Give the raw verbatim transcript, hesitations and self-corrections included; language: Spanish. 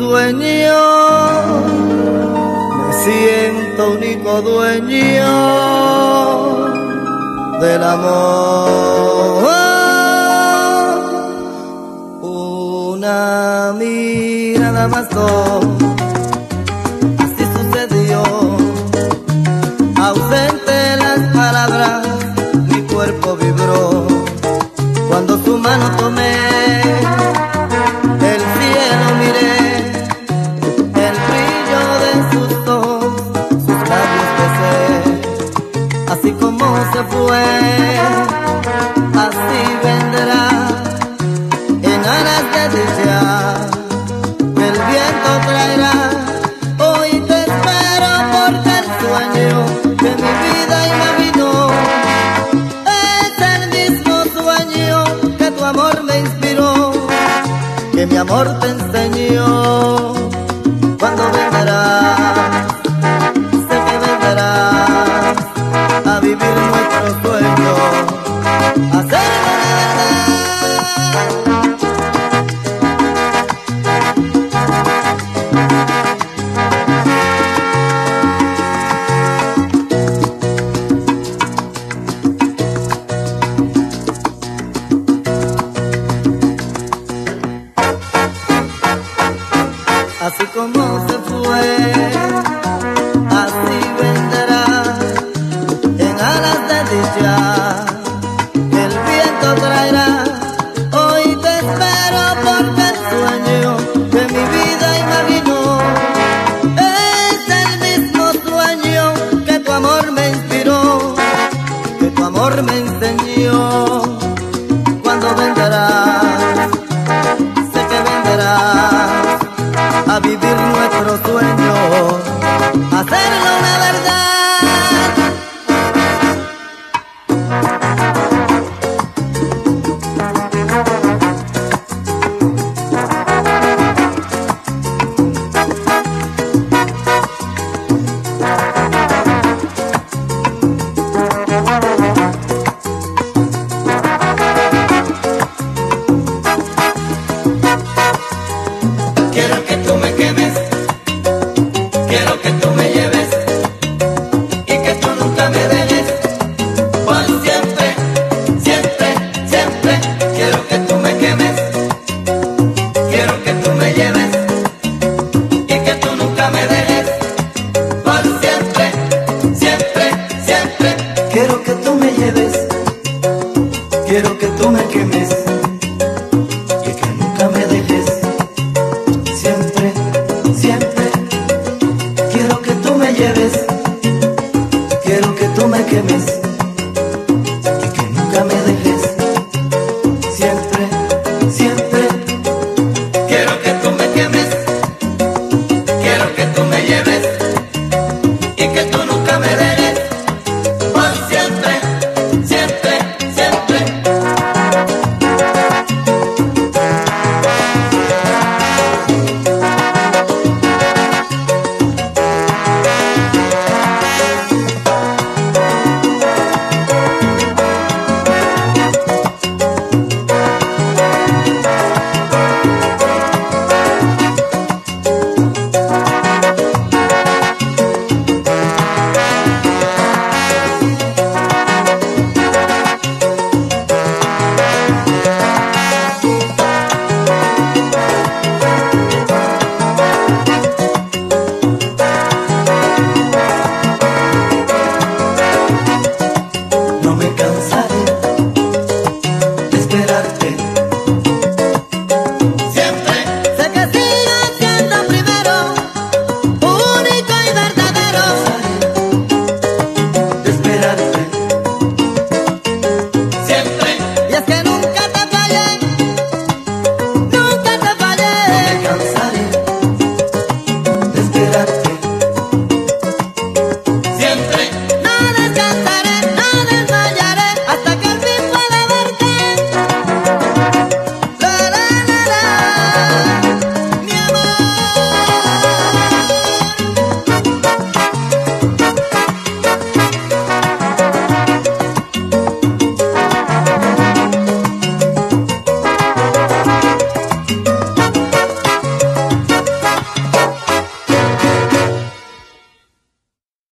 sueño, me siento único dueño del amor. Una mirada bastó, así sucedió. Ausente las palabras, mi cuerpo vibró. Cuando su mano tomé, el cielo miré, el brillo de sus ojos, sus labios besé. Así como se fue, así vendrá, en alas de dicha, que el viento traerá. Hoy te espero porque el sueño que mi vida imaginó es el mismo sueño que tu amor me inspiró, que mi amor te enseñó. Cuando vendrás, sé que vendrás a vivir nuestro sueño, a hacerlo la verdad. Así como se fue, así vendrá, en alas de dicha, el viento traerá. Hoy te espero porque el sueño que mi vida imaginó es el mismo sueño que tu amor me inspiró, que tu amor me enseñó. Cuando vendrás, sé que vendrás a vivir nuestro sueño, a hacerlo una verdad. Quiero que tú me quemes, quiero que tú me lleves y que tú nunca me dejes por siempre, siempre, siempre. Quiero que tú me quemes, quiero que tú me lleves y que tú nunca me dejes por siempre, siempre, siempre. Quiero que tú me lleves, quiero que tú me quemes y que nunca me dejes. Siempre, siempre, quiero que tú me lleves, quiero que tú me quemes